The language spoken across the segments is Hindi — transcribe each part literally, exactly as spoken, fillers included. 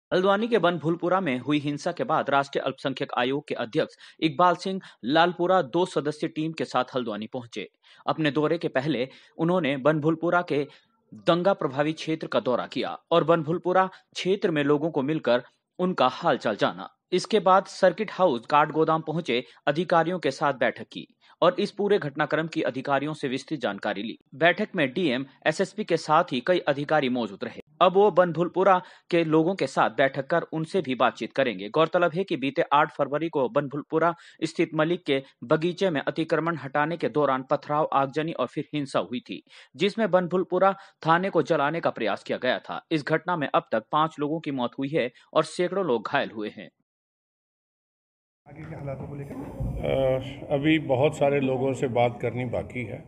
हल्द्वानी के बनभूलपुरा में हुई हिंसा के बाद राष्ट्रीय अल्पसंख्यक आयोग के अध्यक्ष इकबाल सिंह लालपुरा दो सदस्यीय टीम के साथ हल्द्वानी पहुंचे। अपने दौरे के पहले उन्होंने बनभूलपुरा के दंगा प्रभावित क्षेत्र का दौरा किया और बनभूलपुरा क्षेत्र में लोगों को मिलकर उनका हालचाल जाना। इसके बाद सर्किट हाउस काठगोदाम पहुंचे अधिकारियों के साथ बैठक की और इस पूरे घटनाक्रम की अधिकारियों से विस्तृत जानकारी ली। बैठक में डीएम, एसएसपी के साथ ही कई अधिकारी मौजूद रहे। अब वो बनभूलपुरा के लोगों के साथ बैठक कर उनसे भी बातचीत करेंगे। गौरतलब है कि बीते आठ फरवरी को बनभूलपुरा स्थित मलिक के बगीचे में अतिक्रमण हटाने के दौरान पथराव, आगजनी और फिर हिंसा हुई थी, जिसमें बनभूलपुरा थाने को जलाने का प्रयास किया गया था। इस घटना में अब तक पांच लोगों की मौत हुई है और सैकड़ों लोग घायल हुए हैं। आगे के हालातों को लेकर अभी बहुत सारे लोगों से बात करनी बाकी है।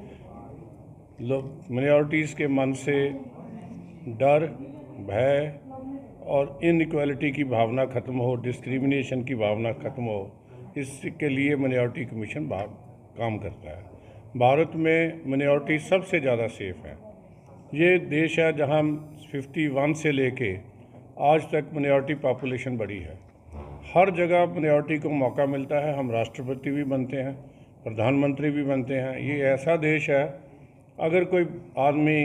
लोग मिनॉरिटीज़ के मन से डर, भय और इनइक्वालिटी की भावना ख़त्म हो, डिस्क्रिमिनेशन की भावना ख़त्म हो, इसके लिए मिनॉरिटी कमीशन काम करता है। भारत में मिनॉरिटी सबसे ज़्यादा सेफ है। ये देश है जहां इक्यावन से लेके आज तक मिनॉरिटी पॉपुलेशन बढ़ी है। हर जगह मिनॉरिटी को मौका मिलता है। हम राष्ट्रपति भी बनते हैं, प्रधानमंत्री भी बनते हैं। ये ऐसा देश है, अगर कोई आदमी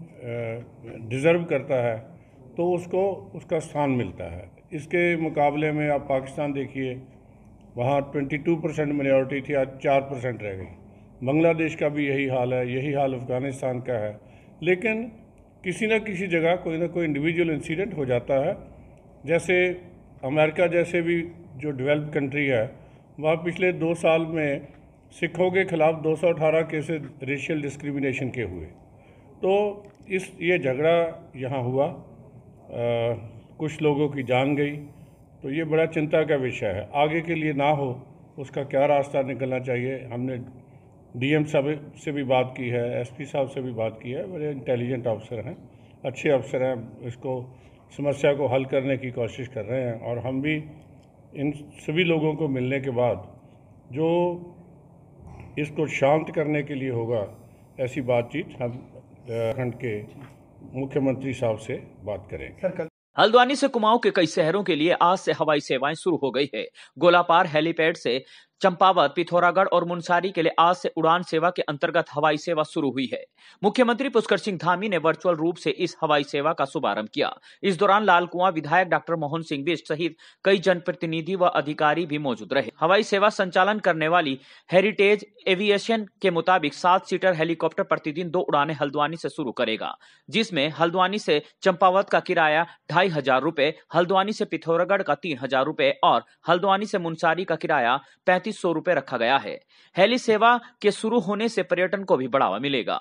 डिज़र्व करता है तो उसको उसका स्थान मिलता है। इसके मुकाबले में आप पाकिस्तान देखिए, वहाँ बाईस परसेंट मिनॉरिटी थी, आज चार परसेंट रह गई। बांग्लादेश का भी यही हाल है, यही हाल अफ़गानिस्तान का है। लेकिन किसी न किसी जगह कोई ना कोई इंडिविजुअल इंसिडेंट हो जाता है। जैसे अमेरिका जैसे भी जो डेवलप्ड कंट्री है, वहाँ पिछले दो साल में सिखों के खिलाफ दो सौ अठारह केसेस रेशियल डिस्क्रिमिनेशन के हुए। तो इस ये झगड़ा यहाँ हुआ, आ, कुछ लोगों की जान गई, तो ये बड़ा चिंता का विषय है। आगे के लिए ना हो, उसका क्या रास्ता निकलना चाहिए। हमने डीएम साहब से भी बात की है, एसपी साहब से भी बात की है। बड़े इंटेलिजेंट अफसर हैं, अच्छे अफसर हैं, इसको समस्या को हल करने की कोशिश कर रहे हैं। और हम भी इन सभी लोगों को मिलने के बाद जो इसको शांत करने के लिए होगा, ऐसी बातचीत हम उत्तराखंड के मुख्यमंत्री साहब से बात करेंगे। हल्द्वानी से कुमाऊं के कई शहरों के लिए आज से हवाई सेवाएं शुरू हो गई है। गोलापार हेलीपैड से चंपावत, पिथौरागढ़ और मुनस्यारी के लिए आज से उड़ान सेवा के अंतर्गत हवाई सेवा शुरू हुई है। मुख्यमंत्री पुष्कर सिंह धामी ने वर्चुअल रूप से इस हवाई सेवा का शुभारंभ किया। इस दौरान लालकुआं विधायक डॉक्टर मोहन सिंह बिष्ट सहित कई जनप्रतिनिधि व अधिकारी भी मौजूद रहे। हवाई सेवा संचालन करने वाली हेरिटेज एविएशन के मुताबिक सात सीटर हेलीकॉप्टर प्रतिदिन दो उड़ानें हल्द्वानी से शुरू करेगा, जिसमें हल्द्वानी से चंपावत का किराया ढाई हजार रुपए, हल्द्वानी से पिथौरागढ़ का तीन हजार रुपए और हल्द्वानी से मुनस्यारी का किराया पैंतीस सौ रुपए रखा गया है। हेली सेवा के शुरू होने से पर्यटन को भी बढ़ावा मिलेगा।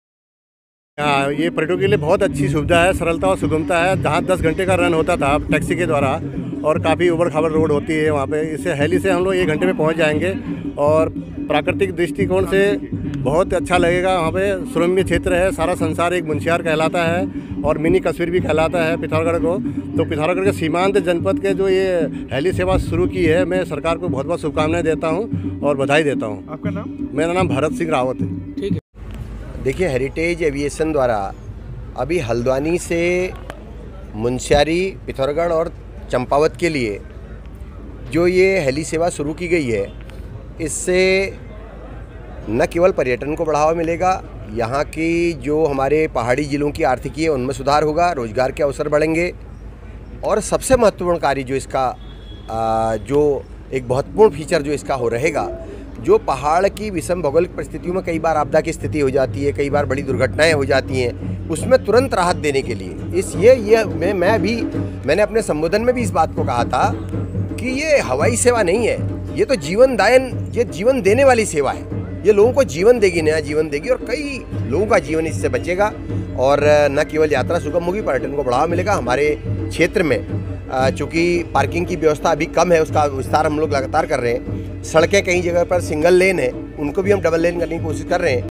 हाँ, ये पर्यटकों के लिए बहुत अच्छी सुविधा है, सरलता और सुगमता है। जहाँ दस घंटे का रन होता था टैक्सी के द्वारा और काफ़ी उबड़ खाबड़ रोड होती है वहाँ पे, इससे हेली से हम लोग एक घंटे में पहुँच जाएंगे और प्राकृतिक दृष्टिकोण से बहुत अच्छा लगेगा। वहाँ पे सुरम्य क्षेत्र है, सारा संसार एक मुनस्यार कहलाता है और मिनी कश्मीर भी कहलाता है पिथौरागढ़ को। तो पिथौरागढ़ के सीमांत जनपद के जो ये हेली सेवा शुरू की है, मैं सरकार को बहुत बहुत शुभकामनाएं देता हूँ और बधाई देता हूँ। आपका नाम? मेरा नाम भरत सिंह रावत है। ठीक है। देखिए, हेरिटेज एविएशन द्वारा अभी हल्द्वानी से मुनस्यारी, पिथौरागढ़ और चंपावत के लिए जो ये हेली सेवा शुरू की गई है, इससे न केवल पर्यटन को बढ़ावा मिलेगा, यहाँ की जो हमारे पहाड़ी ज़िलों की आर्थिकी है उनमें सुधार होगा, रोजगार के अवसर बढ़ेंगे और सबसे महत्वपूर्ण कार्य जो इसका जो एक महत्वपूर्ण फीचर जो इसका हो रहेगा, जो पहाड़ की विषम भौगोलिक परिस्थितियों में कई बार आपदा की स्थिति हो जाती है, कई बार बड़ी दुर्घटनाएं हो जाती हैं, उसमें तुरंत राहत देने के लिए इस ये ये मैं मैं भी मैंने अपने संबोधन में भी इस बात को कहा था कि ये हवाई सेवा नहीं है, ये तो जीवन दायन ये जीवन देने वाली सेवा है। ये लोगों को जीवन देगी, नया जीवन देगी और कई लोगों का जीवन इससे बचेगा और न केवल यात्रा सुगम होगी, पर्यटन को बढ़ावा मिलेगा। हमारे क्षेत्र में चूँकि पार्किंग की व्यवस्था अभी कम है, उसका विस्तार हम लोग लगातार कर रहे हैं। सड़कें कई जगह पर सिंगल लेन है, उनको भी हम डबल लेन करने की कोशिश कर रहे हैं।